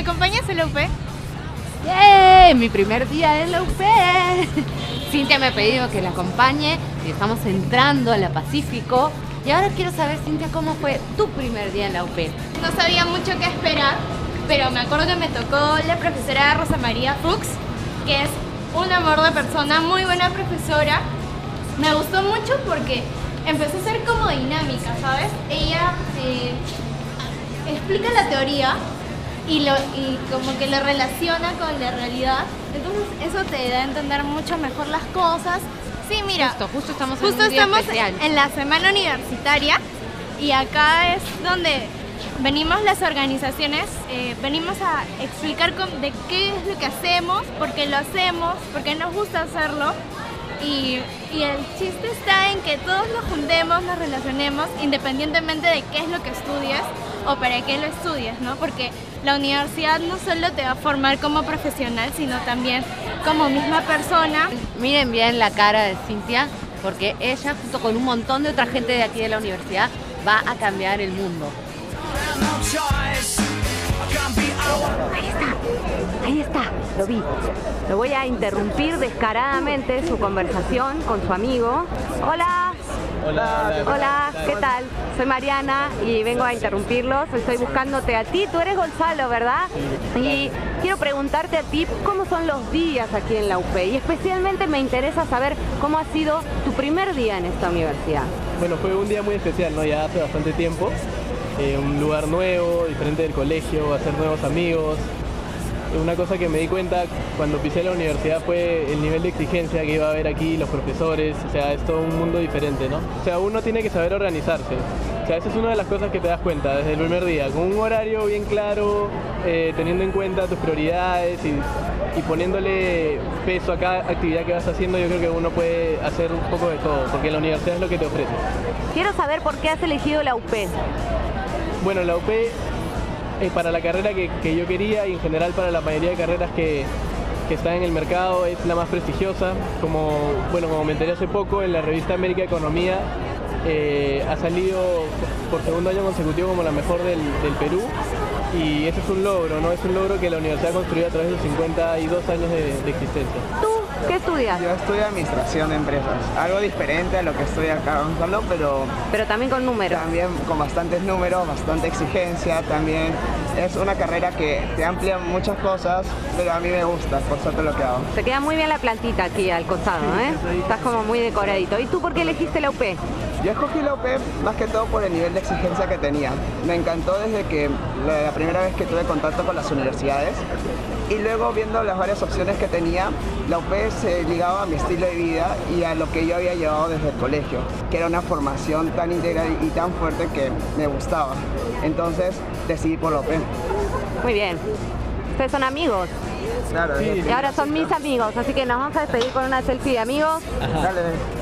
¿Me acompañas a la UP? ¡Yay! Mi primer día en la UP. Cintia me ha pedido que la acompañe y estamos entrando a la Pacífico. Y ahora quiero saber, Cintia, ¿cómo fue tu primer día en la UP? No sabía mucho qué esperar, pero me acuerdo que me tocó la profesora Rosa María Fuchs, que es un amor de persona, muy buena profesora. Me gustó mucho porque empezó a ser como dinámica, ¿sabes? Ella explica la teoría y como que lo relaciona con la realidad. Entonces eso te da a entender mucho mejor las cosas. Sí, mira, Justo estamos en un día especial. En la semana universitaria y acá es donde venimos las organizaciones, venimos a explicar de qué es lo que hacemos, por qué lo hacemos, por qué nos gusta hacerlo. Y el chiste está en que todos nos juntemos, nos relacionemos, independientemente de qué es lo que estudies o para qué lo estudies, ¿no? Porque la universidad no solo te va a formar como profesional, sino también como misma persona. Miren bien la cara de Cintia, porque ella, junto con un montón de otra gente de aquí de la universidad, va a cambiar el mundo. Ahí está, lo vi. Lo voy a interrumpir descaradamente su conversación con su amigo. Hola. Hola, ¿qué tal? Soy Mariana y vengo a interrumpirlos. Estoy buscándote a ti. Tú eres Gonzalo, ¿verdad? Y quiero preguntarte a ti cómo son los días aquí en la UP. Y especialmente me interesa saber cómo ha sido tu primer día en esta universidad. Bueno, fue un día muy especial, ¿no? Ya hace bastante tiempo. Un lugar nuevo, diferente del colegio, hacer nuevos amigos. Una cosa que me di cuenta cuando pisé la universidad fue el nivel de exigencia que iba a haber aquí, los profesores, o sea, es todo un mundo diferente, ¿no? O sea, uno tiene que saber organizarse. O sea, esa es una de las cosas que te das cuenta desde el primer día, con un horario bien claro, teniendo en cuenta tus prioridades y poniéndole peso a cada actividad que vas haciendo. Yo creo que uno puede hacer un poco de todo, porque la universidad es lo que te ofrece. Quiero saber por qué has elegido la UP. Bueno, la UP para la carrera que yo quería y en general para la mayoría de carreras que están en el mercado es la más prestigiosa. Como me enteré hace poco, en la revista América Economía ha salido por segundo año consecutivo como la mejor del Perú, y ese es un logro, ¿no? Es un logro que la universidad ha construido a través de los 52 años de existencia. ¿Tú qué estudias? Yo estudio administración de empresas, algo diferente a lo que estudia acá Gonzalo, pero también con números. También con bastantes números, bastante exigencia, también es una carrera que te amplía muchas cosas, pero a mí me gusta, por suerte lo que hago. Te queda muy bien la plantita aquí al costado, ¿eh? Estás como muy decoradito. ¿Y tú por qué elegiste la UP? Yo escogí la UP más que todo por el nivel de exigencia que tenía. Me encantó desde que la primera vez que tuve contacto con las universidades, y luego viendo las varias opciones que tenía, la UP se ligaba a mi estilo de vida y a lo que yo había llevado desde el colegio, que era una formación tan integral y tan fuerte que me gustaba. Entonces decidí por la UP. Muy bien. Ustedes son amigos. Claro. Sí. Y ahora son mis amigos, así que nos vamos a despedir con una selfie de amigos. Dale.